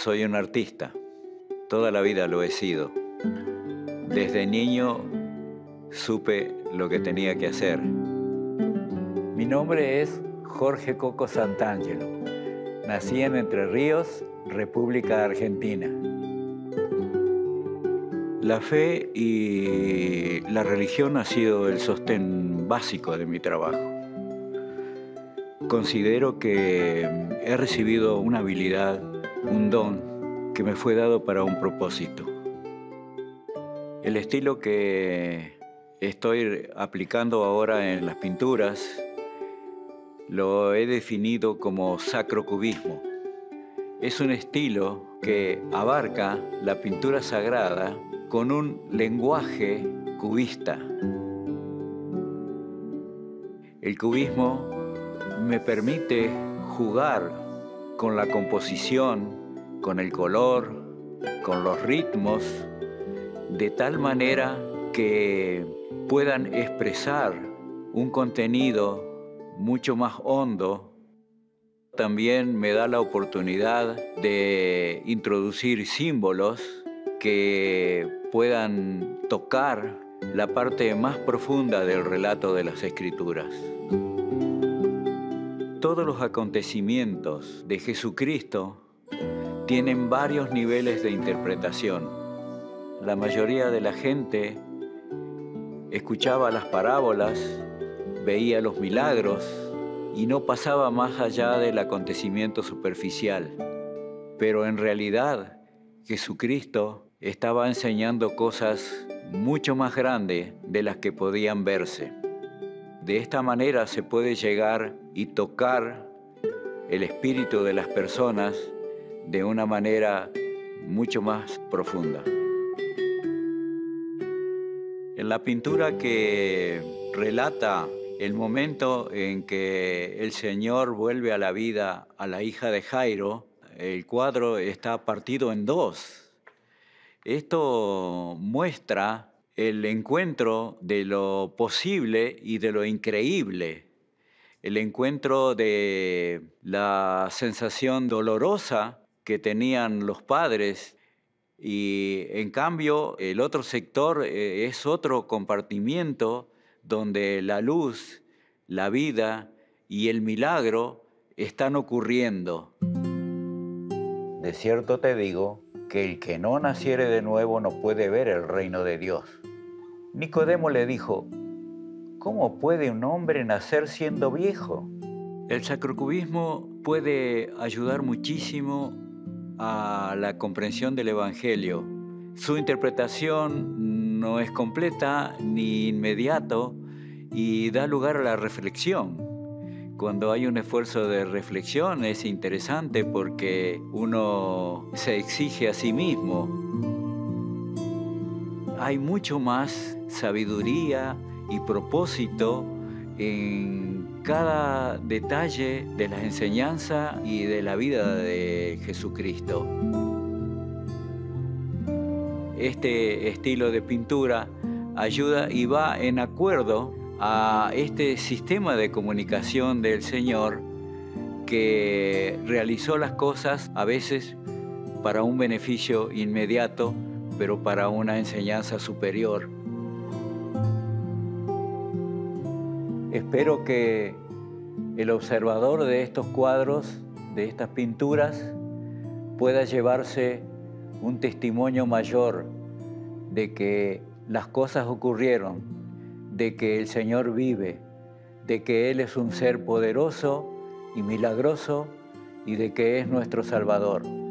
Soy un artista, toda la vida lo he sido. Desde niño supe lo que tenía que hacer. Mi nombre es Jorge Coco Santangelo. Nací en Entre Ríos, República Argentina. La fe y la religión ha sido el sostén básico de mi trabajo. Considero que he recibido una habilidad, un don que me fue dado para un propósito. El estilo que estoy aplicando ahora en las pinturas lo he definido como sacrocubismo. Es un estilo que abarca la pintura sagrada con un lenguaje cubista. El cubismo me permite jugar con la composición, con el color, con los ritmos, de tal manera que puedan expresar un contenido mucho más hondo. También me da la oportunidad de introducir símbolos que puedan tocar la parte más profunda del relato de las Escrituras. Todos los acontecimientos de Jesucristo tienen varios niveles de interpretación. La mayoría de la gente escuchaba las parábolas, veía los milagros y no pasaba más allá del acontecimiento superficial. Pero en realidad, Jesucristo estaba enseñando cosas mucho más grandes de las que podían verse. De esta manera se puede llegar y tocar el espíritu de las personas de una manera mucho más profunda. En la pintura que relata el momento en que el Señor vuelve a la vida a la hija de Jairo, el cuadro está partido en dos. Esto muestra el encuentro de lo posible y de lo increíble, el encuentro de la sensación dolorosa que tenían los padres y en cambio el otro sector es otro compartimiento donde la luz, la vida y el milagro están ocurriendo. De cierto te digo que el que no naciere de nuevo no puede ver el reino de Dios. Nicodemo le dijo: ¿cómo puede un hombre nacer siendo viejo? El sacrocubismo puede ayudar muchísimo a la comprensión del Evangelio. Su interpretación no es completa ni inmediato y da lugar a la reflexión. Cuando hay un esfuerzo de reflexión es interesante porque uno se exige a sí mismo. Hay mucho más sabiduría y propósito en cada detalle de la enseñanza y de la vida de Jesucristo. Este estilo de pintura ayuda y va en acuerdo a este sistema de comunicación del Señor que realizó las cosas a veces para un beneficio inmediato, pero para una enseñanza superior. Espero que el observador de estos cuadros, de estas pinturas, pueda llevarse un testimonio mayor de que las cosas ocurrieron, de que el Señor vive, de que Él es un ser poderoso y milagroso y de que es nuestro Salvador.